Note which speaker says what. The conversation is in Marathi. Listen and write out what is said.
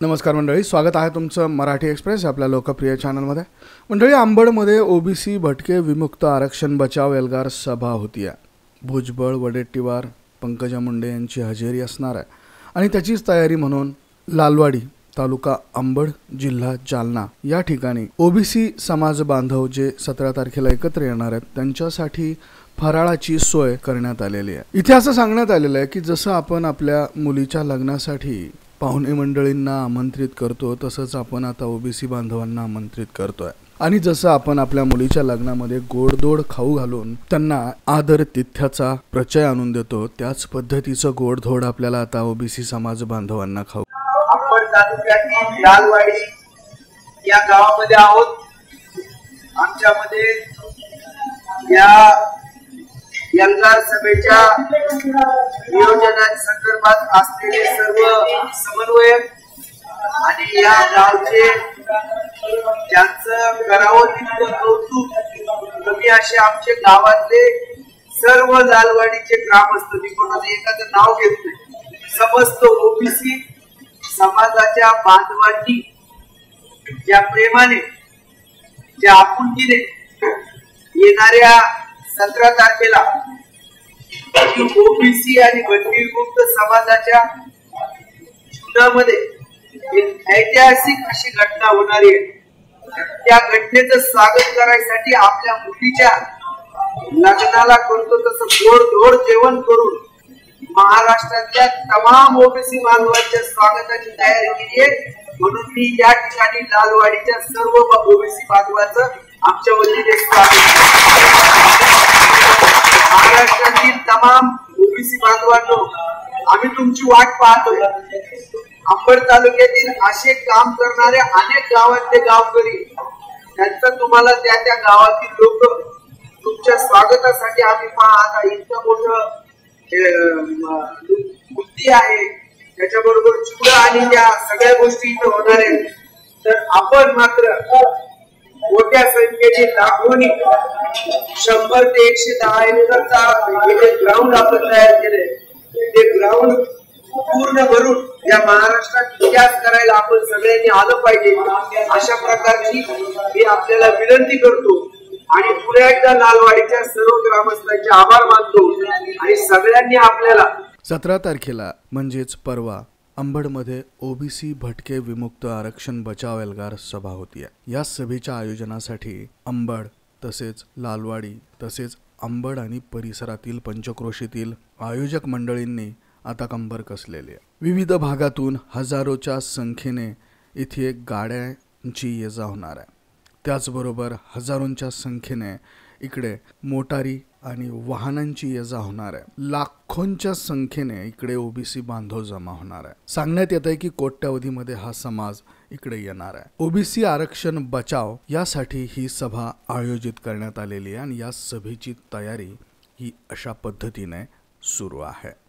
Speaker 1: नमस्कार मंडळी, स्वागत आहे तुमचं मराठी एक्सप्रेस आपल्या लोकप्रिय चॅनलमध्ये। मंडळी, अंबडमध्ये ओबीसी भटके विमुक्त आरक्षण बचाव एल्गार सभा होती आहे। भुजबळ, वडेट्टीवार, पंकजा मुंडे यांची हजेरी असणार आहे आणि त्याचीच तयारी म्हणून लालवाडी तालुका अंबड, जिल्हा जालना या ठिकाणी ओबीसी समाज बांधव जे 17 तारखेला एकत्र येणार आहेत त्यांच्यासाठी फराळाची सोय करण्यात आलेली आहे। इथे असं सांगण्यात आलेलं आहे की जसं आपण आपल्या मुलीच्या लग्नासाठी पाहुणे मंडळींना आमंत्रित करतो तसंच आपण आता ओबीसी बांधवांना आमंत्रित करतोय आणि जसं आपण आपल्या मुलीच्या लग्नामध्ये गोडधोड खाऊ घालून त्यांना आदर तिथ्याचा प्रचय आणून देतो त्याच पद्धतीचं गोडधोड आपल्याला आता ओबीसी समाज बांधवांना खाऊ।
Speaker 2: आपण तालुक्यातील लालवाडी या गावामध्ये आहोत। आमच्यामध्ये या एल्गार सभेच्या नियोजनासंदर्भात असलेले सर्व समन्वयक आणि या गावचे ज्यांचं करावं तितकं कौतुक कमी असे आमचे गावातले सर्व लालवाडीचे ग्रामस्थ, मी कोणाचं एखादं नाव घेत नाही, समस्त ओबीसी समाजाच्या बांधवांनी ज्या प्रेमाने, ज्या आपुलकीने येणाऱ्या 17 तारखेला ओबीसी आणि भटकेविमुक्त समाजाच्या जीवनामध्ये एक ऐतिहासिक अशी घटना होणार आहे। त्या घटनेचं स्वागत करायसाठी आपल्या मुलीच्या लग्नाला करतो तसं गोड जेवण करून महाराष्ट्रातल्या तमाम ओबीसी बांधवांच्या स्वागताची तयारी केली आहे। म्हणून मी या ठिकाणी लालवाडीच्या सर्व ओबीसी बांधवांचं आमच्या वतीने स्वागत। महाराष्ट्रातील तमाम ओबीसी बांधवांनो, आम्ही तुमची वाट पाहतोय। अंबड तालुक्यातील असे काम करणारे अनेक गावातले गावकरी, त्यांचं तुम्हाला त्या गावातील लोक तुमच्या स्वागतासाठी आम्ही आता इतकं मोठं बुद्धी आहे, त्याच्याबरोबर चिवडा आणि त्या सगळ्या गोष्टी इथं होणार आहेत। तर आपण मात्र मोठ्या संख्येने लाखोनी 100 ते 110 एकरचा ग्राउंड आपण तयार केले। ते ग्राउंड पूर्ण भरून या महाराष्ट्रात इतिहास करायला आपण सगळ्यांनी आलं पाहिजे, अशा प्रकारची मी आपल्याला विनंती करतो आणि पुन्हा एकदा लालवाडीच्या सर्व ग्रामस्थांचे आभार मानतो आणि सगळ्यांनी आपल्याला
Speaker 1: 17 तारखेला म्हणजेच परवा अंबडमध्ये ओबीसी भटके विमुक्त आरक्षण बचाव एल्गार सभा होती आहे। या सभेच्या आयोजनासाठी अंबड तसेच लालवाडी तसेच अंबड आणि परिसरातील पंचक्रोशीतील आयोजक मंडळींनी आता कंबर कसलेली आहे। विविध भागातून हजारोच्या संख्येने इथे गाड्यांची ये-जा होणार आहे। त्याचबरोबर हजारोंच्या संख्येने इकडे मोटारी आणि वाहनांची ये-जा होणार आहे। लाखोंच्या संख्येने इकडे ओबीसी बांधव जमा होणार आहे। सांगण्यात येत आहे की कोट्यावधीमध्ये हा समाज इकडे येणार आहे। ओबीसी आरक्षण बचाव यासाठी ही सभा आयोजित करण्यात आलेली आहे आणि या सभेची तयारी ही अशा पद्धतीने सुरू आहे।